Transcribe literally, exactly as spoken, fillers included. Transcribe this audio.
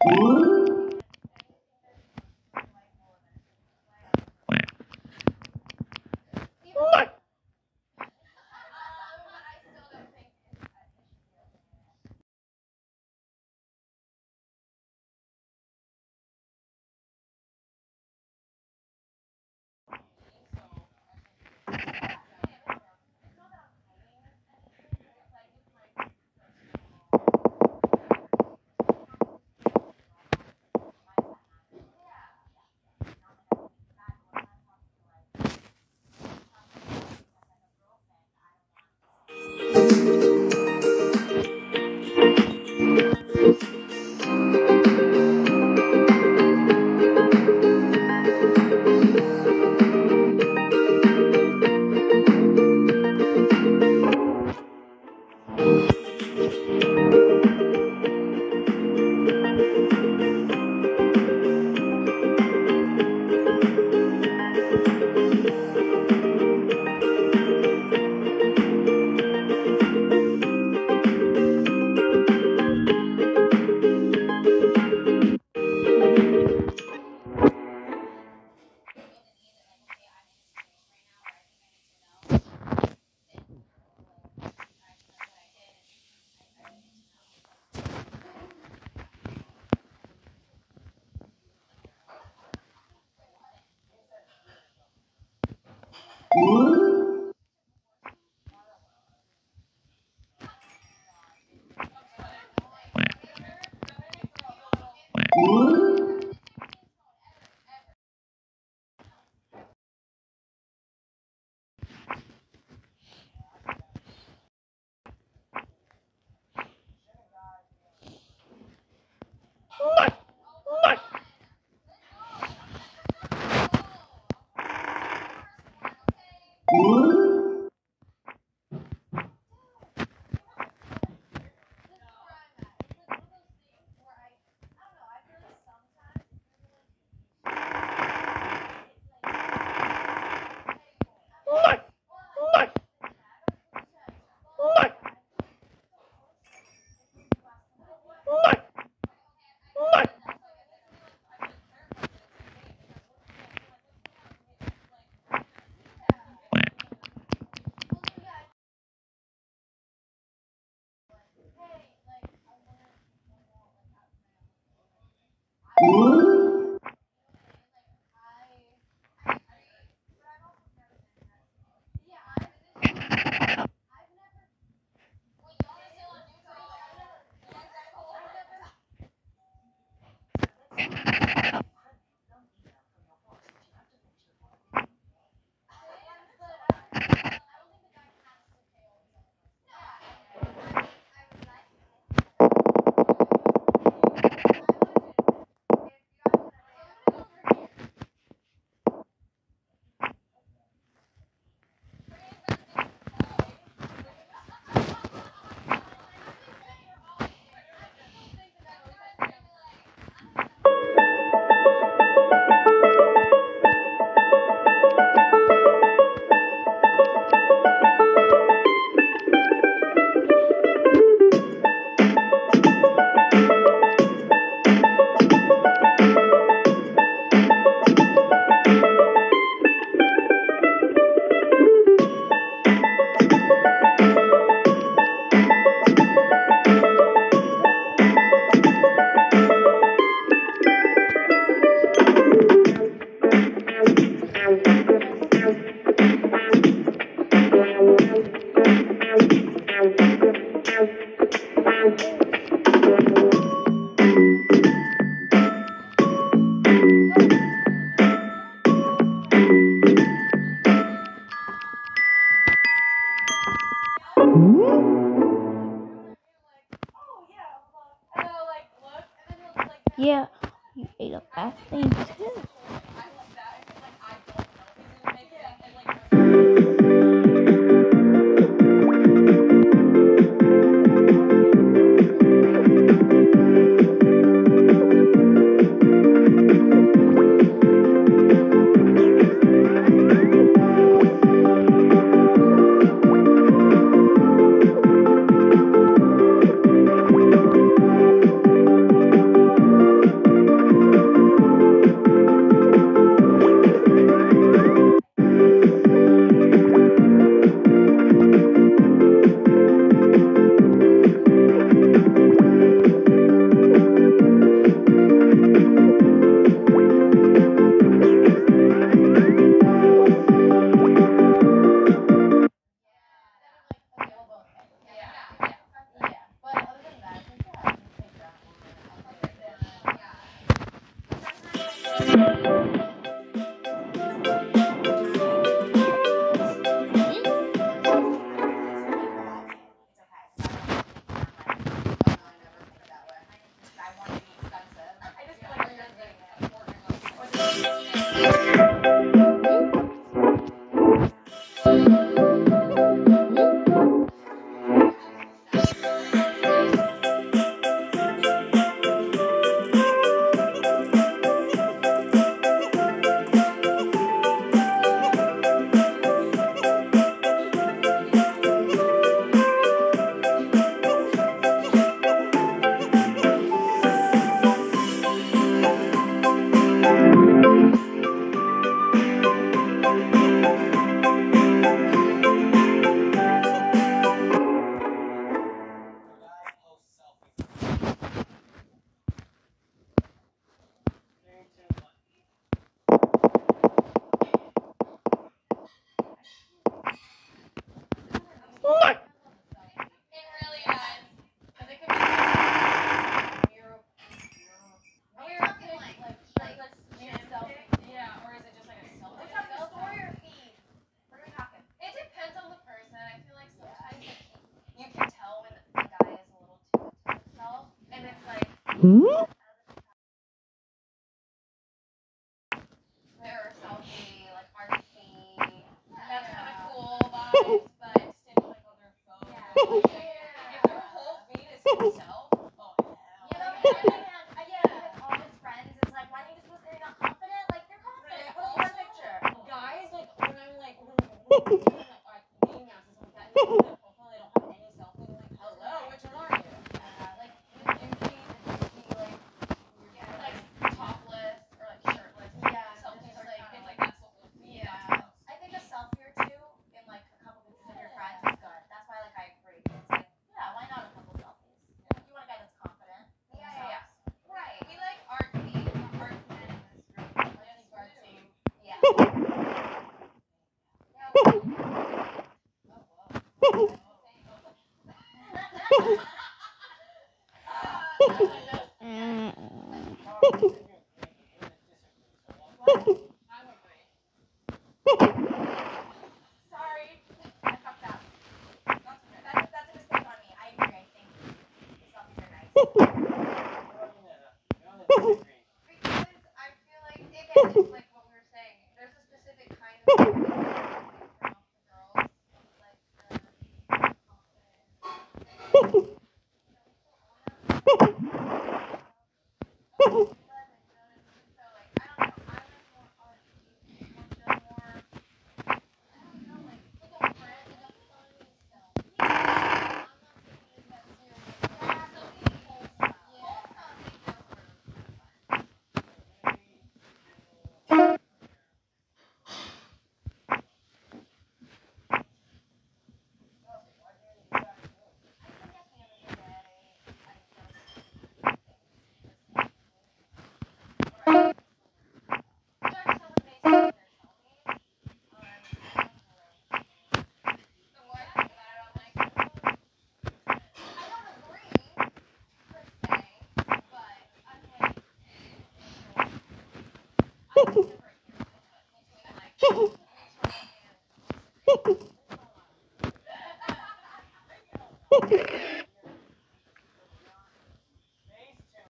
Yeah, you ate a bad thing too. Hmm? They're selfie, like artsy. That's kind of cool vibes, but still like on their phone. Like, if their whole feed is himself, oh hell. You know, and then I get with all his friends, it's like, why don't you just post that you're not confident? Like, you're confident. Post one picture. Guys, like when I'm like, when I'm like, alright, dating apps and stuff like that, and they look at their profile, they don't have any selfies. I'm like, hello, which one are you? Yeah, like, usually it's usually like, Yeah, like topless or like shirtless. Yeah, Selfies just are like, like, it's like that's what we'll see. yeah. I think a selfie or two in like a couple pictures of your friends is good. That's why like I agree. It's like, yeah, why not a couple selfies? You want a guy that's confident. Yeah, yeah, yeah. Right. We like artsy, arts men in this group. Let's artsy. Yeah. Sorry, I fucked up. That's okay. That's that's a mistake on me. I agree. I think selfies are nice. Because I feel like, again, it's like what we were saying. There's a specific kind of selfie that turn off the girls, like the confident. So like I don't know. I like more artsy, more feel more. I don't know, like like a friend, like a funny selfie. Yeah, I'm not taking it that serious. Yeah, something wholesome. Yeah, wholesome makes it fun. I think at the end of the day, I just Alright. Judge someone based on their selfies. Um, I don't know. The what? That I don't like. I don't agree per se, but I'm like, I was never a hero, but between like mutual and